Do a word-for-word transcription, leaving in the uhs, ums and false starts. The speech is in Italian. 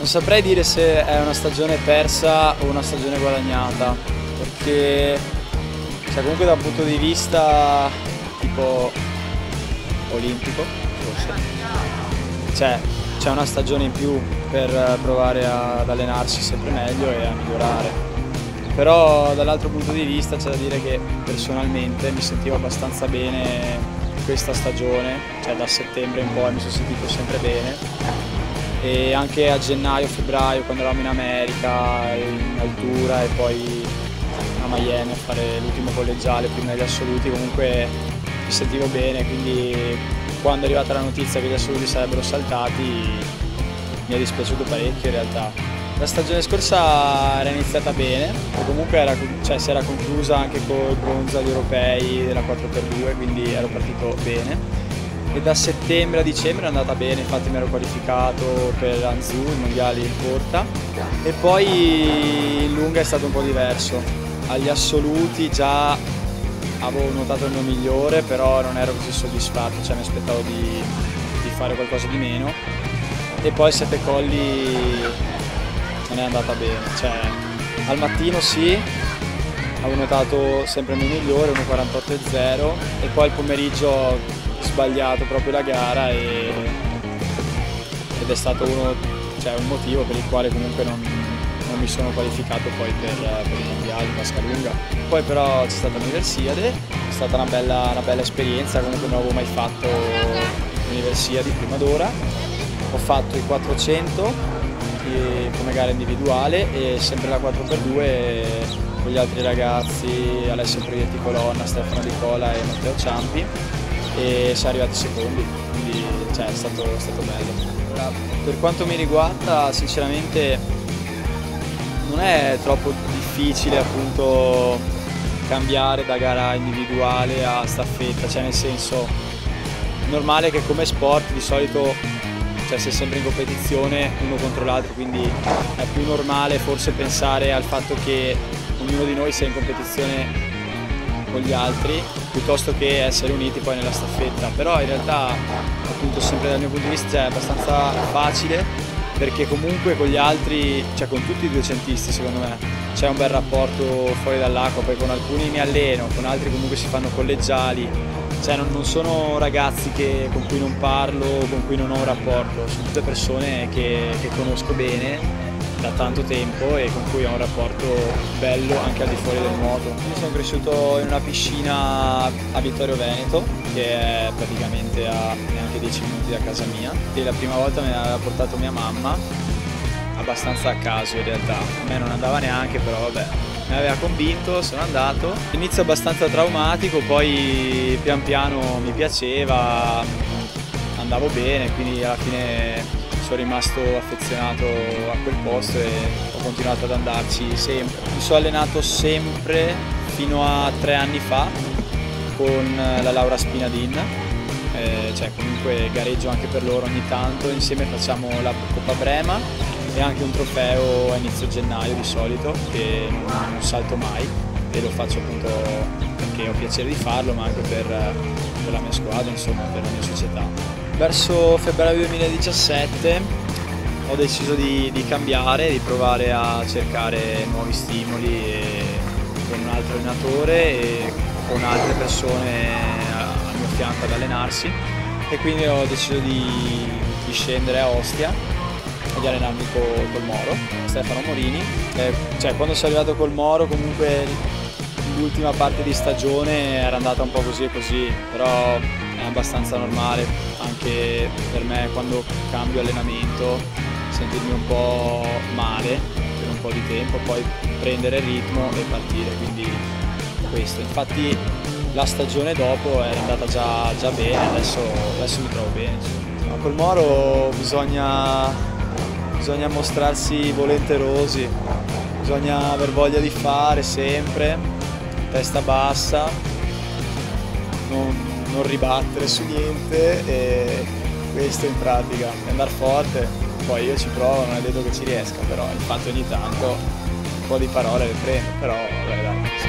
saprei dire se è una stagione persa o una stagione guadagnata, perché cioè, comunque da un punto di vista tipo olimpico, forse, cioè, c'è una stagione in più per provare ad allenarsi sempre meglio e a migliorare. Però dall'altro punto di vista c'è da dire che personalmente mi sentivo abbastanza bene questa stagione, cioè da settembre in poi mi sono sentito sempre bene, e anche a gennaio, febbraio, quando eravamo in America, in altura e poi a Miami a fare l'ultimo collegiale prima degli assoluti, comunque mi sentivo bene, quindi quando è arrivata la notizia che gli assoluti sarebbero saltati mi è dispiaciuto parecchio in realtà. La stagione scorsa era iniziata bene, o comunque era, cioè, si era conclusa anche con il bronzo agli europei della quattro per due, quindi ero partito bene. E da settembre a dicembre è andata bene, infatti mi ero qualificato per Anzù, i mondiali in corta, e poi in lunga è stato un po' diverso. Agli assoluti già avevo notato il mio migliore, però non ero così soddisfatto, cioè mi aspettavo di, di fare qualcosa di meno. E poi sette colli non è andata bene, cioè al mattino sì, avevo notato sempre il mio migliore, uno quarantotto e zero, e poi al pomeriggio ho sbagliato proprio la gara e, ed è stato uno, cioè, un motivo per il quale comunque non, non mi sono qualificato poi per, per i mondiali in vasca lunga. Poi però c'è stata l'Universiade, è stata una bella, una bella esperienza, comunque non avevo mai fatto l'Universiade prima d'ora. Ho fatto i quattrocento come gara individuale e sempre la quattro per due con gli altri ragazzi, Alessio Proietti Colonna, Stefano Di Cola e Matteo Ciampi, e siamo arrivati secondi, quindi cioè, è, stato, è stato bello. Per quanto mi riguarda, sinceramente non è troppo difficile appunto cambiare da gara individuale a staffetta, cioè nel senso normale che come sport di solito, cioè sei sempre in competizione uno contro l'altro, quindi è più normale forse pensare al fatto che ognuno di noi sia in competizione con gli altri piuttosto che essere uniti poi nella staffetta. Però in realtà appunto sempre dal mio punto di vista cioè, è abbastanza facile, perché comunque con gli altri, cioè con tutti i duecentisti secondo me c'è un bel rapporto fuori dall'acqua, poi con alcuni mi alleno, con altri comunque si fanno collegiali, cioè non, non sono ragazzi che, con cui non parlo, con cui non ho un rapporto, sono tutte persone che, che conosco bene da tanto tempo e con cui ho un rapporto bello anche al di fuori del nuoto. Io sono cresciuto in una piscina a Vittorio Veneto, che è praticamente a neanche dieci minuti da casa mia, e la prima volta me l'aveva portato mia mamma, abbastanza a caso in realtà, a me non andava neanche, però vabbè, mi aveva convinto, sono andato. Inizio abbastanza traumatico, poi pian piano mi piaceva, andavo bene, quindi alla fine sono rimasto affezionato a quel posto e ho continuato ad andarci sempre. Mi sono allenato sempre fino a tre anni fa con la Laura Spinadin, eh, cioè comunque gareggio anche per loro ogni tanto, insieme facciamo la Coppa Brema e anche un trofeo a inizio gennaio di solito, che non salto mai e lo faccio appunto perché ho piacere di farlo, ma anche per, per la mia squadra, insomma, per la mia società. Verso febbraio duemiladiciassette ho deciso di, di cambiare, di provare a cercare nuovi stimoli e, con un altro allenatore e con altre persone al mio fianco ad allenarsi, e quindi ho deciso di, di scendere a Ostia e di allenarmi col, col Moro, Stefano Morini. Eh, cioè, quando sono arrivato col Moro comunque l'ultima parte di stagione era andata un po' così e così, però è abbastanza normale anche per me quando cambio allenamento sentirmi un po' male per un po' di tempo, poi prendere il ritmo e partire, quindi questo. Infatti la stagione dopo era andata già, già bene, adesso, adesso mi trovo bene. Ma col Moro bisogna, bisogna mostrarsi volenterosi, bisogna aver voglia di fare sempre, testa bassa, non, non ribattere su niente, e questo in pratica, andare forte. Poi io ci provo, non è detto che ci riesca, però infatti ogni tanto un po' di parole le prendo, però vabbè dai.